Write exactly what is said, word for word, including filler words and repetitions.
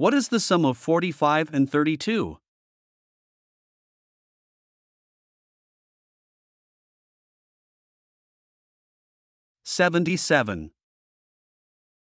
What is the sum of forty-five and thirty-two? seventy-seven.